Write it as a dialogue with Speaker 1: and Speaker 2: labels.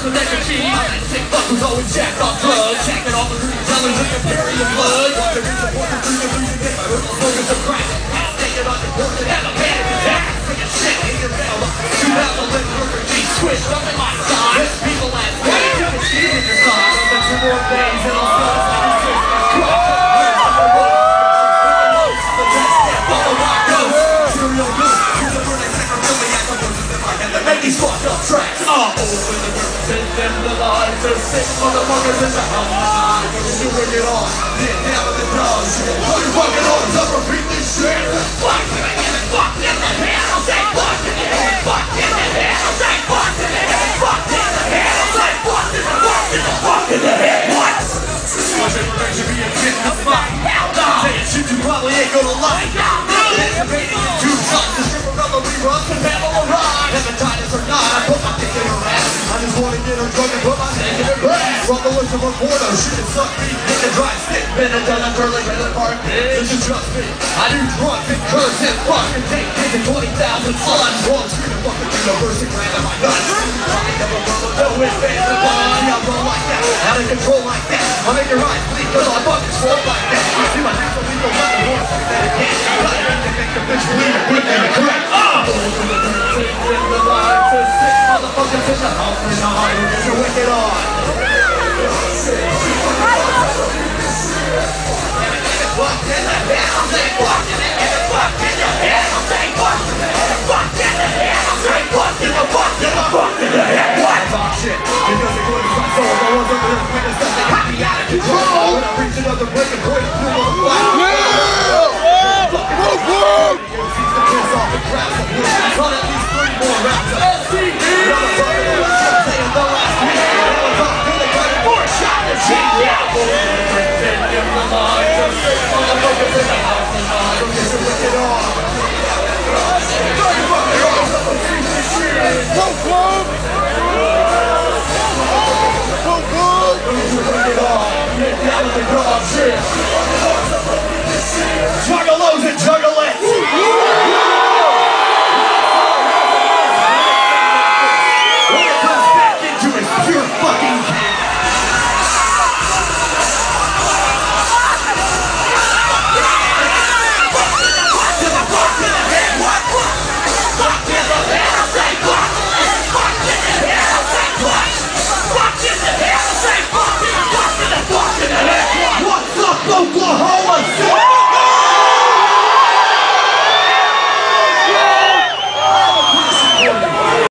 Speaker 1: so that can cheat. That sick fuck who's always jacked off drugs, jacking off the root sellers with Imperial blood. Want to reach the point to breathe and get my rhythm smoking some crack. Half naked on the porch and have a panic attack. Singing shit in your bell. 2000 worker G switched up in my side. People last night, you can see in your side. But two more days and I'll start these fucked up tracks. Open the doors and dim the lights. There's sick motherfuckers in the house. You bring it on, get down with the dogs. Put your fucking arms up, repeat this shit. Fuck in the head, fuck in the head. I'll say fuck in the head, fuck in the head. I'll say fuck in the head, fuck in the head. I'll say fuck in the fuck in the fuck in the head. What? What's it revenge to be a kid in the spot? Hell no! Saying shit you probably ain't gonna like. Anticipating you two shots to strip around the reruns and Babylon ride. Hepatitis or not, I put my dick in her ass. I just wanna get her drunk and put my dick in her grass. From the list of a porno, she can suck me, dick and dry stick. Been a done, I'm curling in the park. This is just me. I do drugs and curse and fuck and take kids and 20,000 sluts. Wrong screen and fucking universe and grand in my nuts. I never run with no advance and fun. See, I run like that, out of control like that. I make your eyes bleed cause I fucking swole like that. You see my natural lethal weapon, horse, that it can't. Cut it in to make the bitch believe it, quick and correct. In the lights, there's sick motherfuckers in the house and the high room, so wicked on. Fuck in the head, I'll say fuck in the head, fuck in the head, I'll say fuck in the head, fuck in the head, I'll say fuck in the fuck in the fuck in the head. What? Talk shit, because it goes my soul, no one's over there with us, they got me out of control. When I reach another breaking point, it's new on the fly. Sees the piss off the crowd, so please, on at least 3 more rounds of SCD. Motherfucker, the last shot, saying the last week. Now it's off to the credit for a shot to cheat. Yeah, in the line, so sick motherfuckers in the house and on. Don't get your wicked on. Throw your fucking arms up and see this shit. Go, club! Go, club! Don't get your wicked on. Get down with the dog shit. Juggalos and juggalettes. When it comes back into its pure fucking cat. What's up, Oklahoma City?